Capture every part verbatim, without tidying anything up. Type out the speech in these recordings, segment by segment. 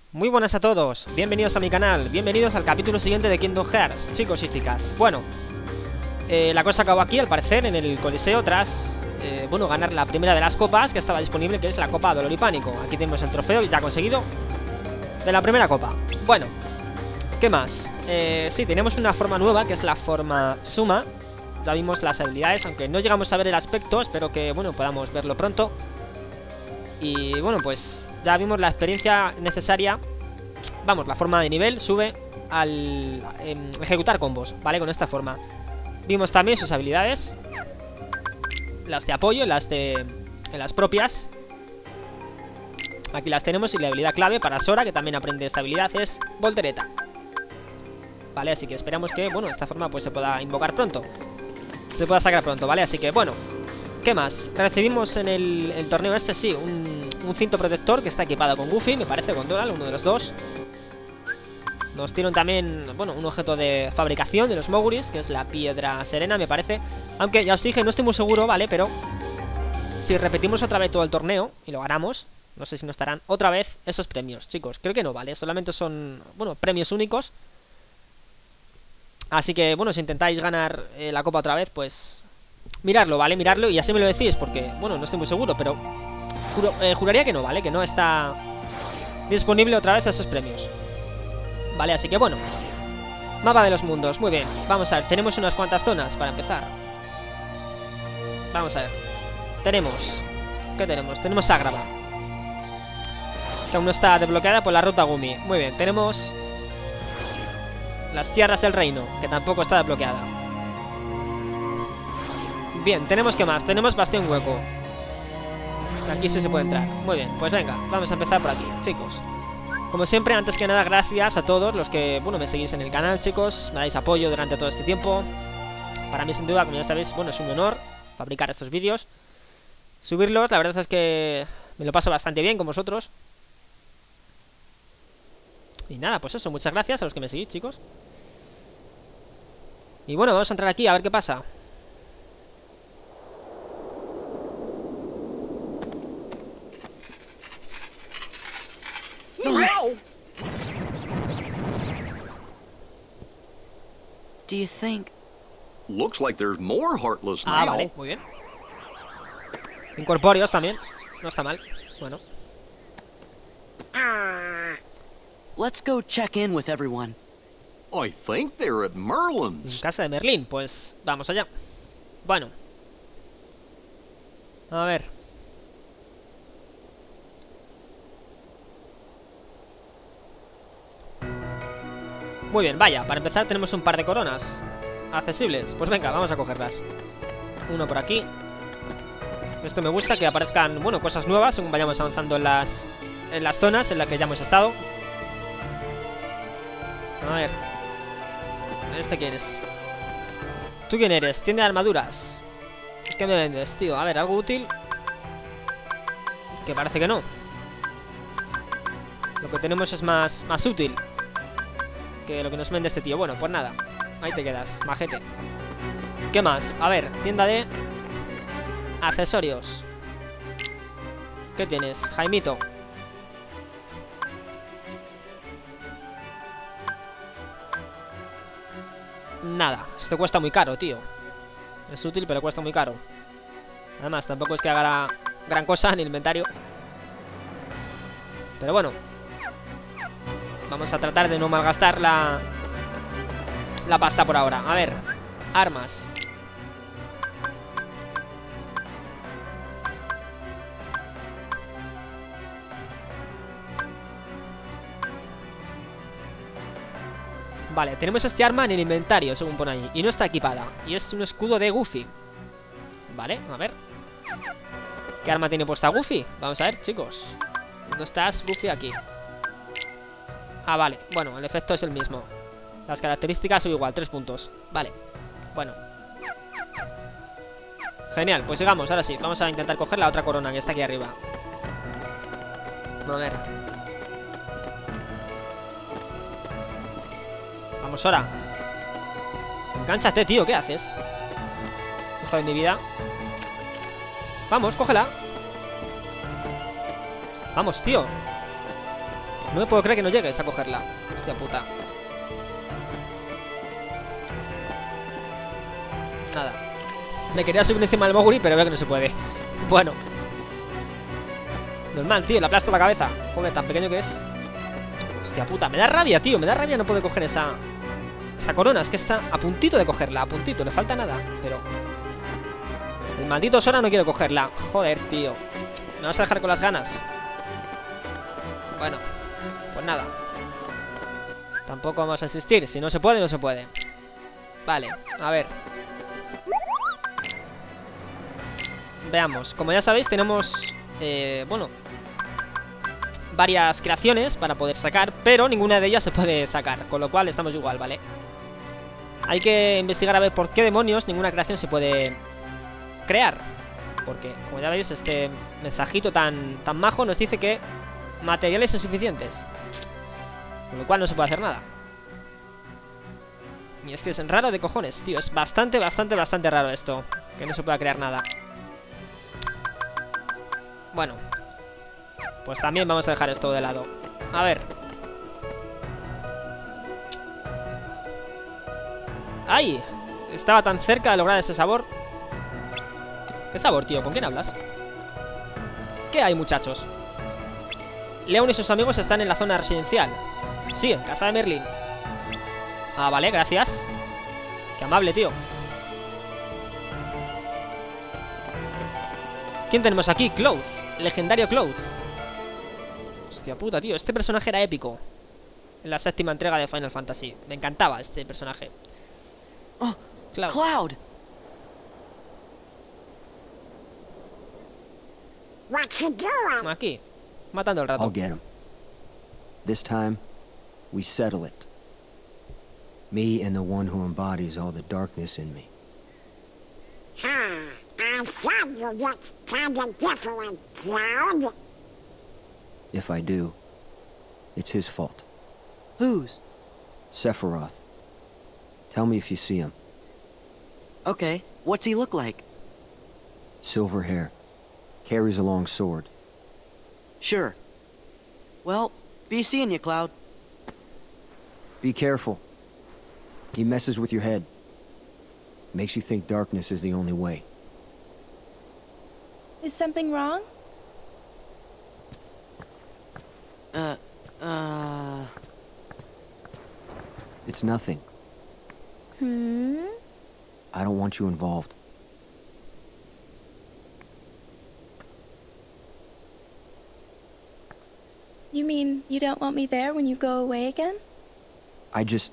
Muy buenas a todos, bienvenidos a mi canal, bienvenidos al capítulo siguiente de Kingdom Hearts, chicos y chicas. Bueno, eh, la cosa acabó aquí al parecer en el Coliseo tras, eh, bueno, ganar la primera de las copas que estaba disponible, que es la Copa Dolor y Pánico. Aquí tenemos el trofeo ya conseguido de la primera copa. Bueno, ¿qué más? Eh, sí, tenemos una forma nueva que es la forma Suma. Ya vimos las habilidades, aunque no llegamos a ver el aspecto, espero que, bueno, podamos verlo pronto. Y bueno, pues ya vimos la experiencia necesaria. Vamos, la forma de nivel sube al eh, ejecutar combos, ¿vale? Con esta forma. Vimos también sus habilidades, las de apoyo, las de las propias. Aquí las tenemos. Y la habilidad clave para Sora, que también aprende esta habilidad, es Voltereta. Vale, así que esperamos que, bueno, esta forma pues se pueda invocar pronto, se pueda sacar pronto, ¿vale? Así que, bueno, ¿qué más? Recibimos en el, el torneo este, sí, un, un cinto protector que está equipado con Goofy, me parece, con Donald, uno de los dos. Nos dieron también, bueno, un objeto de fabricación de los Moguris, que es la piedra serena, me parece. Aunque ya os dije, no estoy muy seguro, ¿vale? Pero si repetimos otra vez todo el torneo y lo ganamos, no sé si nos estarán otra vez esos premios, chicos. Creo que no, ¿vale? Solamente son, bueno, premios únicos. Así que, bueno, si intentáis ganar eh, la copa otra vez, pues miradlo, ¿vale? Miradlo y así me lo decís, porque, bueno, no estoy muy seguro, pero juro, eh, juraría que no, ¿vale? Que no está disponible otra vez esos premios, ¿vale? Así que, bueno, mapa de los mundos, muy bien. Vamos a ver, tenemos unas cuantas zonas para empezar. Vamos a ver. Tenemos, ¿qué tenemos? Tenemos Agrabah, que aún no está desbloqueada por la ruta Gumi. Muy bien, tenemos las tierras del reino, que tampoco está desbloqueada. Bien, tenemos que más, tenemos Bastión Hueco. Aquí sí se puede entrar. Muy bien, pues venga, vamos a empezar por aquí, chicos. Como siempre, antes que nada, gracias a todos los que, bueno, me seguís en el canal, chicos. Me dais apoyo durante todo este tiempo. Para mí, sin duda, como ya sabéis, bueno, es un honor fabricar estos vídeos, subirlos. La verdad es que me lo paso bastante bien con vosotros. Y nada, pues eso, muchas gracias a los que me seguís, chicos. Y bueno, vamos a entrar aquí a ver qué pasa. Do you think? Looks like there's more Heartless now. Ah, vale, muy bien. Incorpóreos también, no está mal. Bueno, Let's go check in with everyone. I think they're at en Merlin's. casa de Merlín, pues vamos allá. Bueno, a ver. Muy bien, vaya, para empezar tenemos un par de coronas accesibles. Pues venga, vamos a cogerlas. Uno por aquí. Esto me gusta, que aparezcan, bueno, cosas nuevas según vayamos avanzando en las, en las zonas en las que ya hemos estado. A ver. ¿Este quién es? ¿Tú quién eres? Tienda de armaduras. ¿Qué me vendes, tío? A ver, algo útil. Que parece que no. Lo que tenemos es más, más útil que lo que nos vende este tío. Bueno, pues nada, ahí te quedas, majete. ¿Qué más? A ver, tienda de accesorios. ¿Qué tienes, Jaimito? Nada, esto cuesta muy caro, tío. Es útil, pero cuesta muy caro. Además, tampoco es que haga gran cosa en el inventario. Pero bueno, vamos a tratar de no malgastar la, la pasta por ahora. A ver, armas. Vale, tenemos este arma en el inventario, según pone ahí, y no está equipada. Y es un escudo de Goofy. Vale, a ver. ¿Qué arma tiene puesta Goofy? Vamos a ver, chicos. ¿Dónde estás, Goofy? Aquí. Ah, vale, bueno, el efecto es el mismo. Las características son igual, tres puntos. Vale, bueno. Genial, pues sigamos, ahora sí. Vamos a intentar coger la otra corona que está aquí arriba. A ver. Vamos, Sora. Engánchate, tío, ¿qué haces? Hijo de mi vida. Vamos, cógela. Vamos, tío. No me puedo creer que no llegues a cogerla. Hostia puta. Nada. Me quería subir encima del Moguri, pero veo que no se puede. Bueno. Normal, tío, le aplasto la cabeza. Joder, tan pequeño que es. Hostia puta, me da rabia, tío. Me da rabia no poder coger esa... Esa corona, es que está a puntito de cogerla. A puntito, le falta nada, pero... El maldito Sora no quiere cogerla. Joder, tío. ¿Me vas a dejar con las ganas? Bueno, pues nada. Tampoco vamos a insistir. Si no se puede, no se puede. Vale, a ver. Veamos, como ya sabéis, tenemos... Eh, bueno... varias creaciones para poder sacar, pero ninguna de ellas se puede sacar, con lo cual estamos igual, ¿vale? Hay que investigar a ver por qué demonios ninguna creación se puede crear. Porque, como ya veis, este mensajito tan, tan majo nos dice que materiales insuficientes, con lo cual no se puede hacer nada. Y es que es raro de cojones, tío. Es bastante, bastante, bastante raro esto, que no se pueda crear nada. Bueno, pues también vamos a dejar esto de lado. A ver. ¡Ay! Estaba tan cerca de lograr ese sabor. ¿Qué sabor, tío? ¿Con quién hablas? ¿Qué hay, muchachos? Leon y sus amigos están en la zona residencial. Sí, en casa de Merlin. Ah, vale, gracias. Qué amable, tío. ¿Quién tenemos aquí? Cloud. Legendario Cloud. Hostia puta, tío. Este personaje era épico en la séptima entrega de Final Fantasy. Me encantaba este personaje. Oh, Cloud. Cloud! What you doing? Aquí, matando el I'll rato. get him. This time, we settle it. Me and the one who embodies all the darkness in me. Huh. I thought you looked kinda different, Cloud. If I do, it's his fault. Whose? Sephiroth. Tell me if you see him. Okay, what's he look like? Silver hair. Carries a long sword. Sure. Well, be seeing you, Cloud. Be careful. He messes with your head. Makes you think darkness is the only way. Is something wrong? Uh, uh... It's nothing. Hmm? I don't want you involved. You mean you don't want me there when you go away again? I just...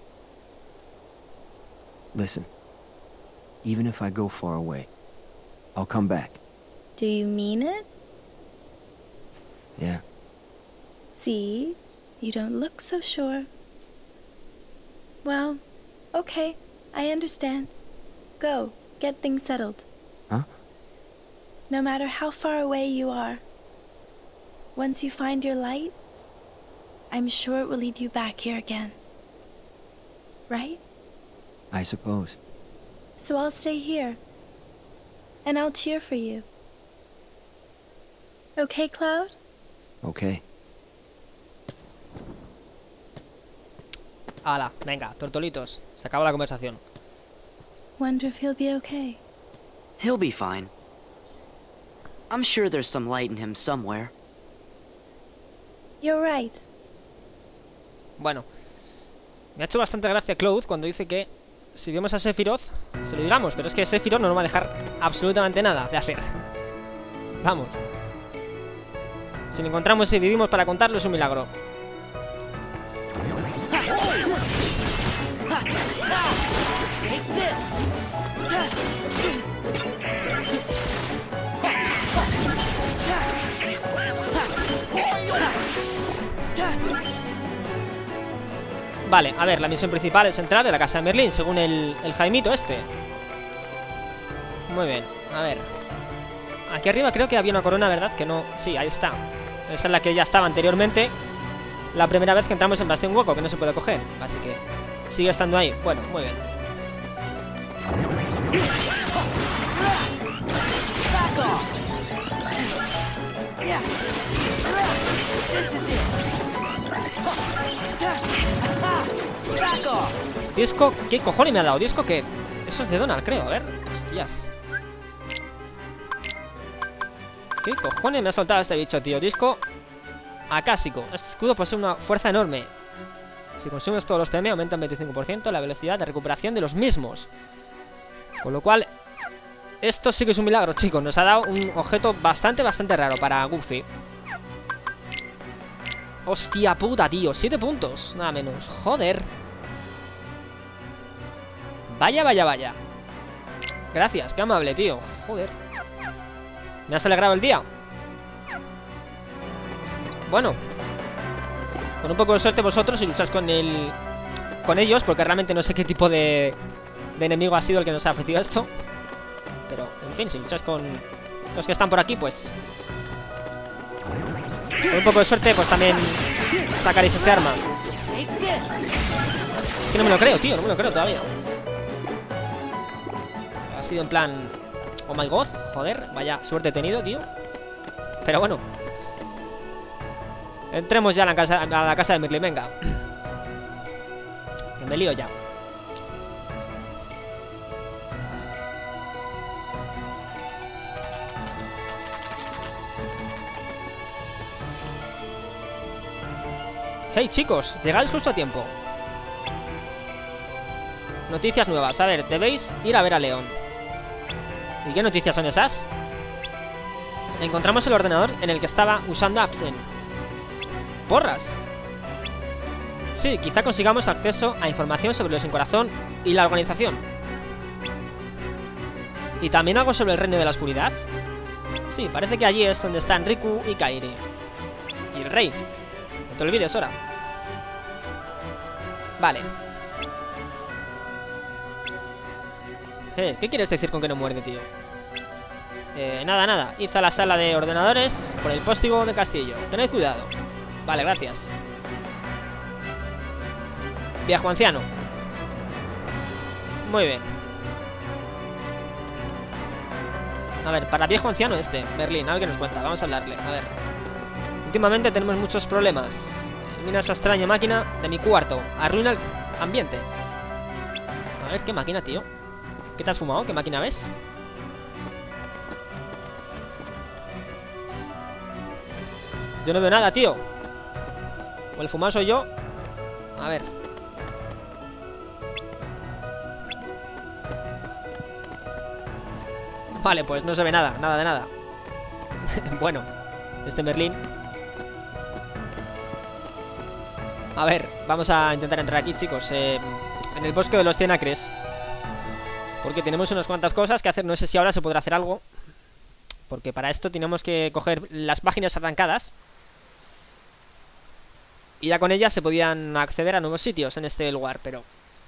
Listen. Even if I go far away, I'll come back. Do you mean it? Yeah. See? You don't look so sure. Well, okay. I understand. Go. Get things settled. Huh? No matter how far away you are, once you find your light, I'm sure it will lead you back here again. Right? I suppose. So I'll stay here. And I'll cheer for you. Okay, Cloud? Okay. Hala, venga, tortolitos. Se acabó la conversación. Wonder if he'll be okay. He'll be fine. I'm sure there's some light in him somewhere. You're right. Bueno, me ha hecho bastante gracia Cloud cuando dice que si vemos a Sephiroth, se lo digamos, pero es que Sephiroth no nos va a dejar absolutamente nada de hacer. Vamos. Si lo encontramos y vivimos para contarlo es un milagro. Vale, a ver, la misión principal es entrar de la casa de Merlin, según el, el Jaimito este. Muy bien, a ver. Aquí arriba creo que había una corona, ¿verdad? Que no... Sí, ahí está. Esa es la que ya estaba anteriormente. La primera vez que entramos en Bastión Hueco, que no se puede coger. Así que sigue estando ahí. Bueno, muy bien. Disco, ¿qué cojones me ha dado? ¿Disco qué? Eso es de Donald, creo, a ver. Hostias. ¿Qué cojones me ha soltado este bicho, tío? Disco acásico. Este escudo posee una fuerza enorme. Si consumes todos los P M aumenta en veinticinco por ciento la velocidad de recuperación de los mismos. Con lo cual, esto sí que es un milagro, chicos. Nos ha dado un objeto bastante, bastante raro para Goofy. Hostia puta, tío. Siete puntos, nada menos. Joder. Vaya, vaya, vaya. Gracias, qué amable, tío. Joder. Me has alegrado el día. Bueno, con un poco de suerte vosotros, si lucháis con el... con ellos, porque realmente no sé qué tipo de... de enemigo ha sido el que nos ha ofrecido esto. Pero, en fin, si lucháis con los que están por aquí, pues... con un poco de suerte, pues también sacaréis este arma. Es que no me lo creo, tío, no me lo creo todavía. Ha sido en plan... oh my god, joder, vaya suerte he tenido, tío. Pero bueno. Entremos ya a la casa, a la casa de Merlin, venga. Que me lío ya. Hey chicos, llegáis justo a tiempo. Noticias nuevas, a ver, debéis ir a ver a Leon. ¿Y qué noticias son esas? Encontramos el ordenador en el que estaba usando Absen. ¡Porras! Sí, quizá consigamos acceso a información sobre los sin corazón y la organización. ¿Y también algo sobre el reino de la oscuridad? Sí, parece que allí es donde están Riku y Kairi. Y el rey. No te olvides, Sora. Vale. Eh, ¿qué quieres decir con que no muerde, tío? Eh, nada, nada. Id a la sala de ordenadores por el póstigo de castillo. Tened cuidado. Vale, gracias. Viejo anciano. Muy bien. A ver, para viejo anciano este, Merlin, a ver qué nos cuenta. Vamos a hablarle, a ver. Últimamente tenemos muchos problemas. Elimina esa extraña máquina de mi cuarto. Arruina el ambiente. A ver, ¿qué máquina, tío? ¿Qué te has fumado? ¿Qué máquina ves? Yo no veo nada, tío. O el fumado soy yo. A ver. Vale, pues no se ve nada, nada de nada. Bueno, este Merlin. A ver, vamos a intentar entrar aquí, chicos, eh, en el bosque de los cien acres. Porque tenemos unas cuantas cosas que hacer. No sé si ahora se podrá hacer algo, porque para esto tenemos que coger las páginas arrancadas. Y ya con ellas se podían acceder a nuevos sitios en este lugar, pero...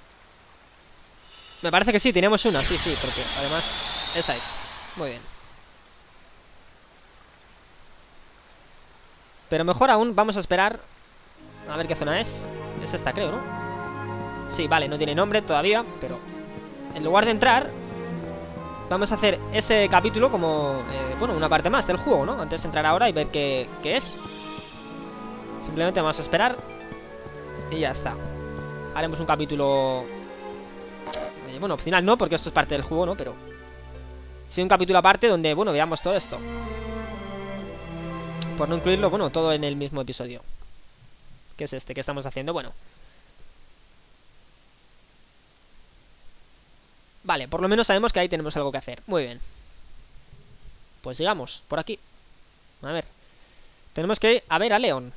me parece que sí, tenemos una, sí, sí, porque además esa es. Muy bien. Pero mejor aún, vamos a esperar a ver qué zona es. Es esta, creo, ¿no? Sí, vale, no tiene nombre todavía, pero en lugar de entrar, vamos a hacer ese capítulo como, eh, bueno, una parte más del juego, ¿no? Antes de entrar ahora y ver qué, qué es. Simplemente vamos a esperar y ya está. Haremos un capítulo... Eh, bueno, opcional no, porque esto es parte del juego, ¿no? Pero sí un capítulo aparte donde, bueno, veamos todo esto. Por no incluirlo, bueno, todo en el mismo episodio. ¿Qué es este que estamos haciendo? Bueno. Vale, por lo menos sabemos que ahí tenemos algo que hacer. Muy bien. Pues sigamos, por aquí. A ver. Tenemos que ir a ver a Leon.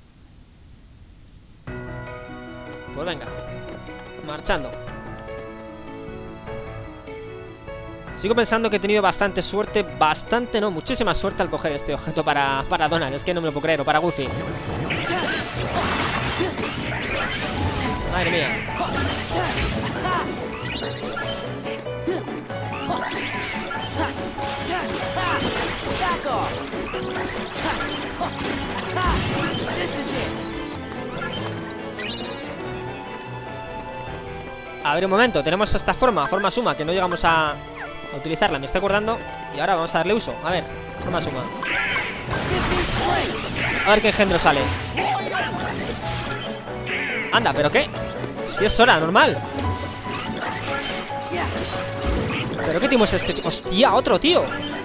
Pues venga. Marchando. Sigo pensando que he tenido bastante suerte. Bastante, no, muchísima suerte al coger este objeto para, para Donald. Es que no me lo puedo creer, o para Goofy. Madre mía. A ver, un momento, tenemos esta forma, forma suma, que no llegamos a, a utilizarla, me estoy acordando. Y ahora vamos a darle uso, a ver, forma suma. A ver qué engendro sale. Anda, ¿pero qué? Si es Sora, normal. ¿Pero qué timo es este? ¡Hostia, otro, tío!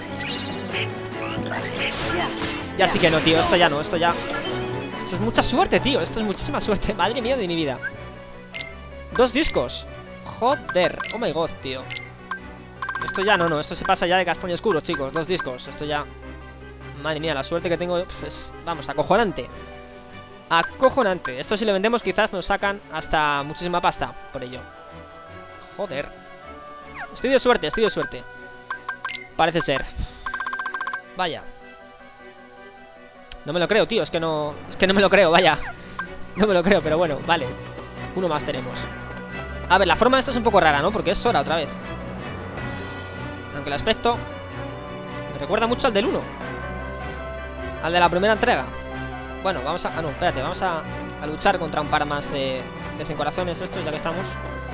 Ya sí que no, tío, esto ya no, esto ya... Esto es mucha suerte, tío, esto es muchísima suerte. Madre mía de mi vida. Dos discos. Joder, oh my god, tío. Esto ya no, no, esto se pasa ya de castaño oscuro, chicos. Dos discos, esto ya... Madre mía, la suerte que tengo es, vamos, acojonante. Acojonante. Esto si lo vendemos quizás nos sacan hasta muchísima pasta por ello. Joder. Estoy de suerte, estoy de suerte. Parece ser. Vaya. No me lo creo, tío, es que no... Es que no me lo creo, vaya. No me lo creo, pero bueno, vale. Uno más tenemos. A ver, la forma de esta es un poco rara, ¿no? Porque es Sora otra vez. Aunque el aspecto me recuerda mucho al del uno. Al de la primera entrega. Bueno, vamos a... Ah, no, espérate, vamos a, a luchar contra un par más de desencorazones estos, ya que estamos.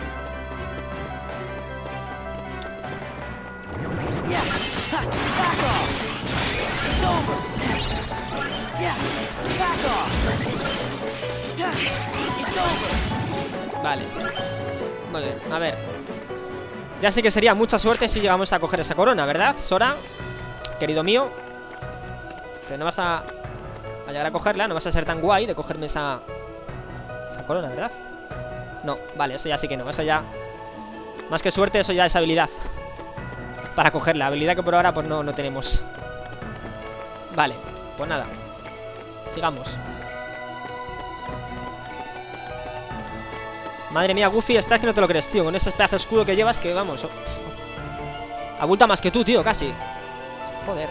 Vale. Muy bien, a ver. Ya sé que sería mucha suerte si llegamos a coger esa corona, ¿verdad, Sora? Querido mío. Pero no vas a, a llegar a cogerla, no vas a ser tan guay de cogerme esa, esa corona, ¿verdad? No, vale, eso ya sí que no. Eso ya, más que suerte, eso ya es habilidad para cogerla, habilidad que por ahora pues no, no tenemos. Vale, pues nada. Sigamos. Madre mía, Goofy, estás que no te lo crees, tío. Con ese pedazo escudo que llevas que, vamos, oh, abulta más que tú, tío, casi. Joder.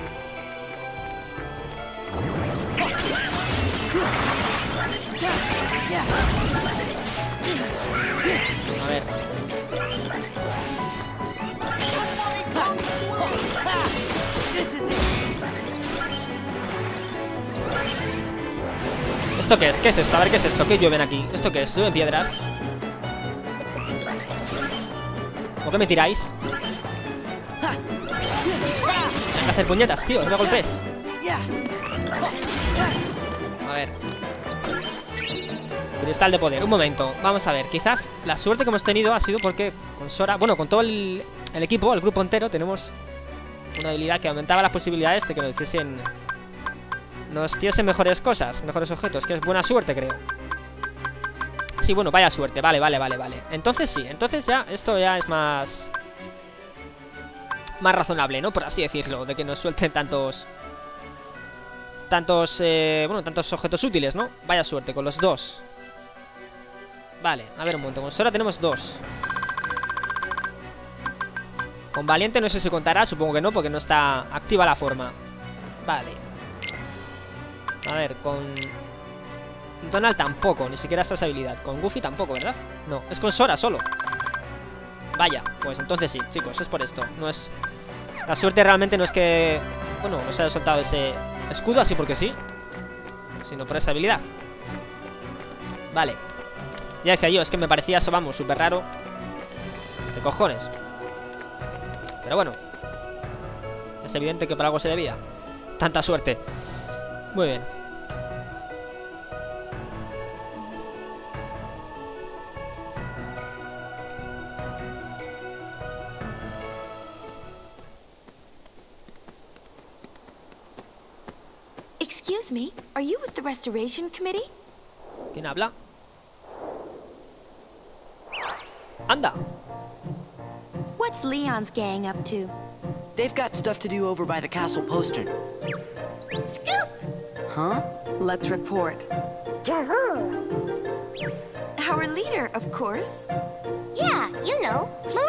A ver. ¿Esto qué es? ¿Qué es esto? A ver, ¿qué es esto? ¿Qué llueven aquí? ¿Esto qué es? ¿Llueven piedras? ¿Por qué me tiráis? Hay que hacer puñetas, tío, no me golpes. A ver. Cristal de poder, un momento. Vamos a ver, quizás la suerte que hemos tenido ha sido porque con Sora, bueno, con todo el, el equipo, el grupo entero, tenemos una habilidad que aumentaba las posibilidades de que nos diesen, nos diesen mejores cosas, mejores objetos, que es buena suerte, creo. Sí, bueno, vaya suerte, vale, vale, vale, vale. Entonces sí, entonces ya, esto ya es más más razonable, ¿no? Por así decirlo, de que nos suelten tantos Tantos, eh, bueno, tantos objetos útiles, ¿no? Vaya suerte, con los dos. Vale, a ver un momento, con Sora tenemos dos. Con Valiente no sé si contará, supongo que no, porque no está activa la forma. Vale. A ver, con Donald tampoco, ni siquiera esta habilidad. Con Goofy tampoco, ¿verdad? No, es con Sora solo. Vaya, pues entonces sí, chicos, es por esto. No es... La suerte realmente no es que... Bueno, nos haya soltado ese escudo así porque sí, sino por esa habilidad. Vale. Ya decía yo, es que me parecía eso, vamos, súper raro. De cojones. Pero bueno, es evidente que por algo se debía tanta suerte. Muy bien. Excuse me, are you with the Restoration Committee? ¿Quién habla? Anda. What's Leon's gang up to? They've got stuff to do over by the castle postern. Scoop! Huh? Let's report. To who? Our leader, of course. Yeah, you know.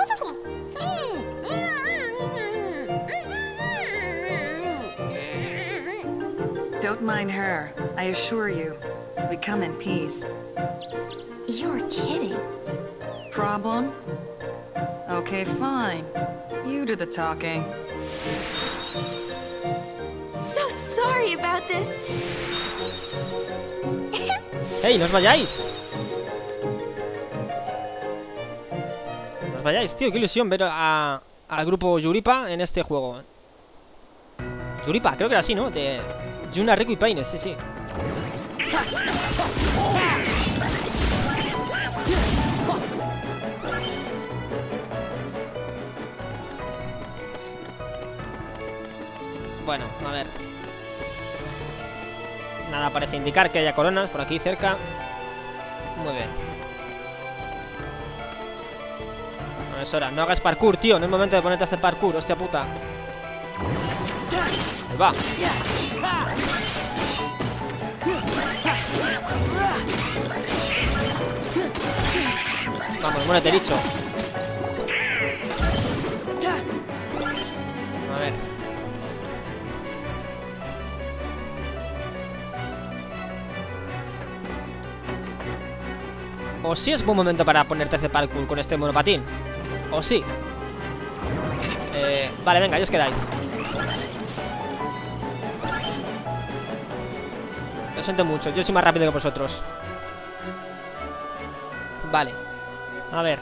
Don't mind her. I assure you, we come in peace. You're kidding. Problem? Okay, fine. You do the talking. So sorry about this. ¡Hey, no os vayáis! No os vayáis, tío, qué ilusión ver a, al grupo Yuripa en este juego. Yuripa, creo que era así, ¿no? De Yuna, Riku y Paine, sí, sí. Bueno, a ver. Nada parece indicar que haya coronas por aquí cerca. Muy bien. No es hora. No hagas parkour, tío. No es momento de ponerte a hacer parkour. Hostia puta. Ahí va. Vamos, muérete, bicho. A ver. O sí es buen momento para ponerte a hacer parkour con este monopatín. O sí. Eh, vale, venga, ahí os quedáis. Lo siento mucho, yo soy más rápido que vosotros. Vale. A ver.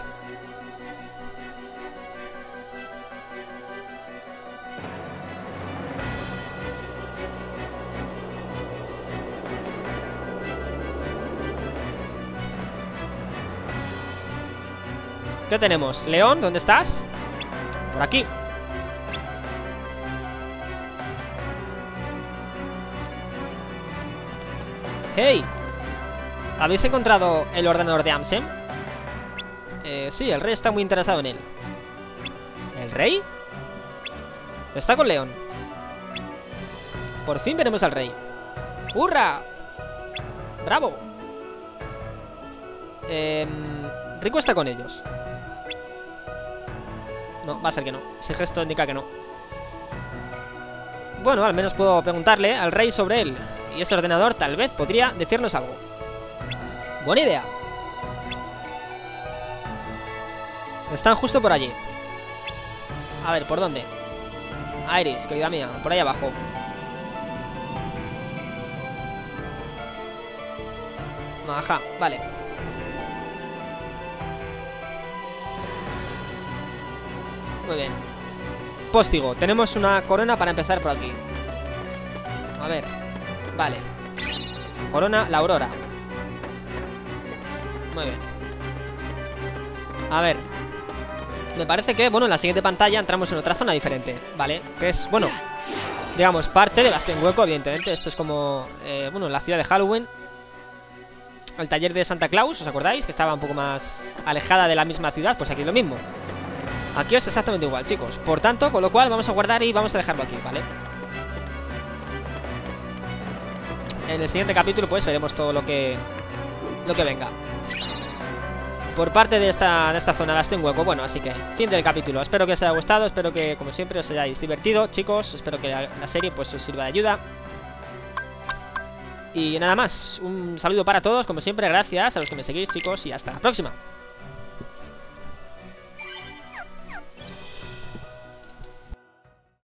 ¿Qué tenemos? León, ¿dónde estás? Por aquí. ¡Hey! ¿Habéis encontrado el ordenador de Amsen? Eh, sí, el rey está muy interesado en él. ¿El rey? Está con León. Por fin veremos al rey. ¡Hurra! ¡Bravo! Eh, Rico está con ellos. No, va a ser que no. Ese gesto indica que no. Bueno, al menos puedo preguntarle al rey sobre él. Y ese ordenador tal vez podría decirnos algo. Buena idea. Están justo por allí. A ver, ¿por dónde? Iris, querida mía, por ahí abajo. Ajá, vale. Muy bien. Póstigo, tenemos una corona para empezar por aquí. A ver. Vale. Corona, la aurora. Muy bien. A ver. Me parece que, bueno, en la siguiente pantalla entramos en otra zona diferente, ¿vale? Que es, bueno, digamos, parte de Bastien Hueco, evidentemente. Esto es como, eh, bueno, la ciudad de Halloween. El taller de Santa Claus, ¿os acordáis? Que estaba un poco más alejada de la misma ciudad. Pues aquí es lo mismo. Aquí es exactamente igual, chicos. Por tanto, con lo cual vamos a guardar y vamos a dejarlo aquí, ¿vale? En el siguiente capítulo, pues, veremos todo lo que Lo que venga por parte de esta, de esta zona de Bastien Hueco. Bueno, así que, fin del capítulo. Espero que os haya gustado, espero que, como siempre, os hayáis divertido, chicos. Espero que la, la serie, pues, os sirva de ayuda. Y nada más, un saludo para todos, como siempre, gracias a los que me seguís, chicos, y hasta la próxima.